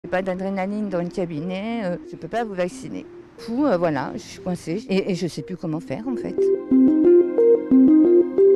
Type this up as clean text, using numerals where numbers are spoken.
Pas d'adrénaline dans le cabinet, je ne peux pas vous vacciner. Du coup, voilà, je suis coincée et je ne sais plus comment faire en fait.